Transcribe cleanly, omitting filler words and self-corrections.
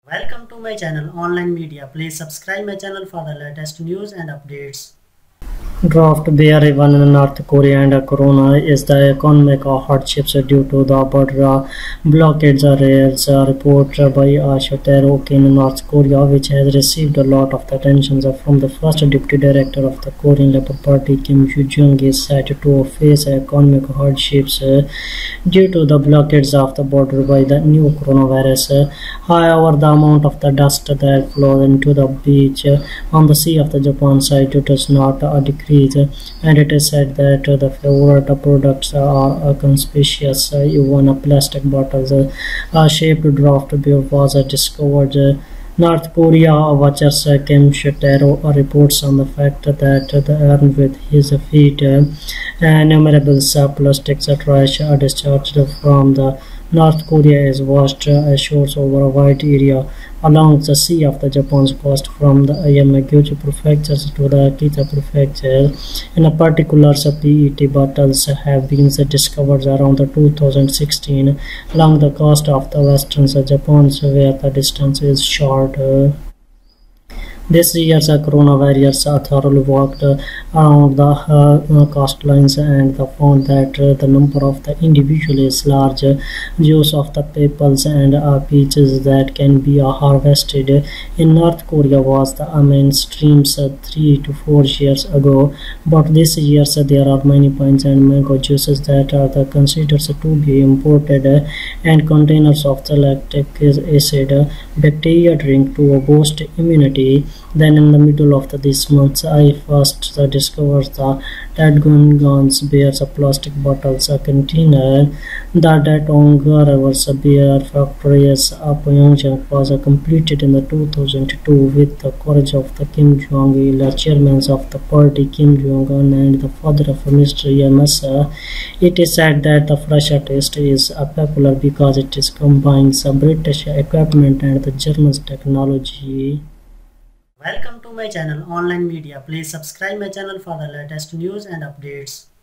Welcome to my channel Online Media. Please subscribe my channel for the latest news and updates. Draft BR1 in North Korea and Corona is the economic hardships due to the border blockades. Report by Shotaro in North Korea, which has received a lot of the attention from the first deputy director of the Korean Labour Party, Kim Yoo-jung, is said to face economic hardships due to the blockades of the border by the new coronavirus. However, the amount of the dust that flows into the beach on the sea of the Japan side does not decrease, and it is said that the favorite products are conspicuous. Even plastic bottles shaped draft beer was discovered. North Korea watchers Kim Shotaro reports on the fact that the air with his feet innumerable plastics trash are discharged from the North Korea is washed ashore over a wide area along the sea of the Japan's coast from the Yamaguchi prefecture to the Akita prefecture. In particular, PET bottles have been discovered around 2016 along the coast of the western Japan, where the distance is short. This year's coronavirus thoroughly walked around the coastlines and found that the number of the individual is large. Juice of the apples and peaches that can be harvested in North Korea was the mainstream 3 to 4 years ago, but this year there are many pines and mango juices that are considered to be imported, and containers of the lactic acid bacteria drink to boost immunity. Then in the middle of this month, I first discovered the Dadgons beers plastic bottles container. The Datong Rivers Beer Factory is Pyongyang was completed in the 2002 with the courage of the Kim Jong-il, chairman of the party Kim Jong-un and the father of Mr. Yamasa. It is said that the fresh taste is popular because it is combines British equipment and the German technology. Welcome to my channel Online Media. Please subscribe my channel for the latest news and updates.